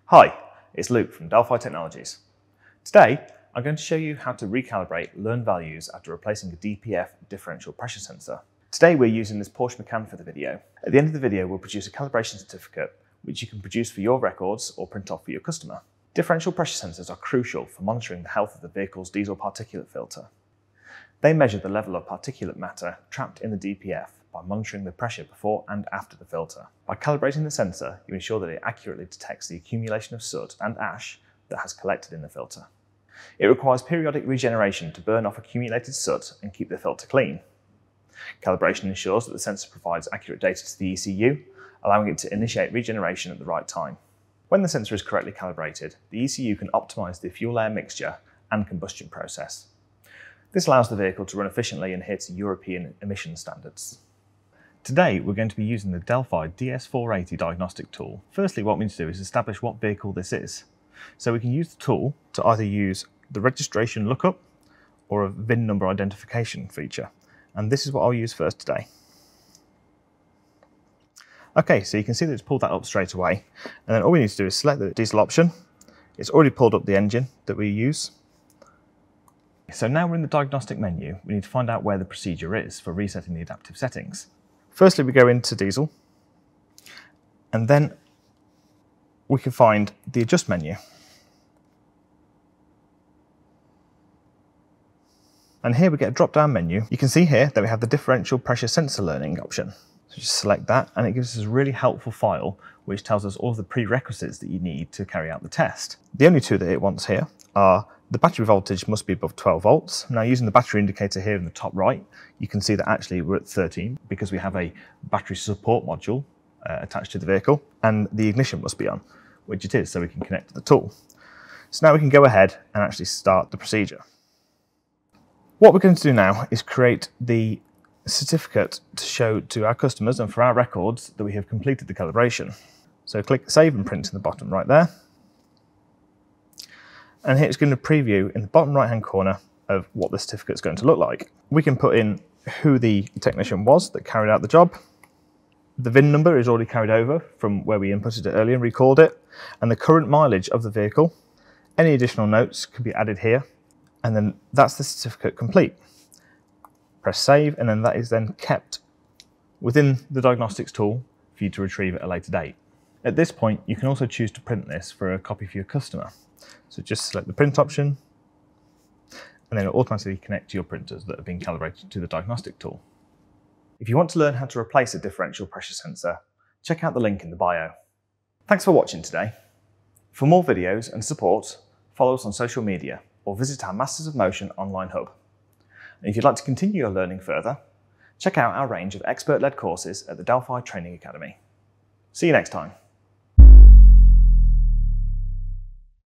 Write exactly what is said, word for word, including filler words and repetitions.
Hi, it's Luke from Delphi Technologies. Today, I'm going to show you how to recalibrate learned values after replacing a D P F differential pressure sensor. Today we're using this Porsche Macan for the video. At the end of the video, we'll produce a calibration certificate which you can produce for your records or print off for your customer. Differential pressure sensors are crucial for monitoring the health of the vehicle's diesel particulate filter. They measure the level of particulate matter trapped in the D P F by monitoring the pressure before and after the filter. By calibrating the sensor, you ensure that it accurately detects the accumulation of soot and ash that has collected in the filter. It requires periodic regeneration to burn off accumulated soot and keep the filter clean. Calibration ensures that the sensor provides accurate data to the E C U, allowing it to initiate regeneration at the right time. When the sensor is correctly calibrated, the E C U can optimize the fuel-air mixture and combustion process. This allows the vehicle to run efficiently and adhere to European emission standards. Today, we're going to be using the Delphi D S four eighty diagnostic tool. Firstly, what we need to do is establish what vehicle this is. So we can use the tool to either use the registration lookup or a V I N number identification feature. And this is what I'll use first today. Okay, so you can see that it's pulled that up straight away. And then all we need to do is select the diesel option. It's already pulled up the engine that we use. So now we're in the diagnostic menu, we need to find out where the procedure is for resetting the adaptive settings. Firstly, we go into diesel, and then we can find the adjust menu. And here we get a drop-down menu. You can see here that we have the differential pressure sensor learning option. So just select that, and it gives us a really helpful file which tells us all of the prerequisites that you need to carry out the test. The only two that it wants here are the battery voltage must be above twelve volts. Now, using the battery indicator here in the top right, you can see that actually we're at thirteen because we have a battery support module uh, attached to the vehicle, and the ignition must be on, which it is, so we can connect to the tool. So now we can go ahead and actually start the procedure. What we're going to do now is create the certificate to show to our customers and for our records that we have completed the calibration. So click Save and Print in the bottom right there. And here it's going to preview in the bottom right hand corner of what the certificate is going to look like. We can put in who the technician was that carried out the job. The V I N number is already carried over from where we inputted it earlier and recalled it, and the current mileage of the vehicle. Any additional notes can be added here, and then that's the certificate complete. Press Save, and then that is then kept within the diagnostics tool for you to retrieve at a later date. At this point, you can also choose to print this for a copy for your customer. So just select the print option, and then it will automatically connect to your printers that have been calibrated to the diagnostic tool. If you want to learn how to replace a differential pressure sensor, check out the link in the bio. Thanks for watching today. For more videos and support, follow us on social media or visit our Masters of Motion online hub. And if you'd like to continue your learning further, check out our range of expert-led courses at the Delphi Training Academy. See you next time.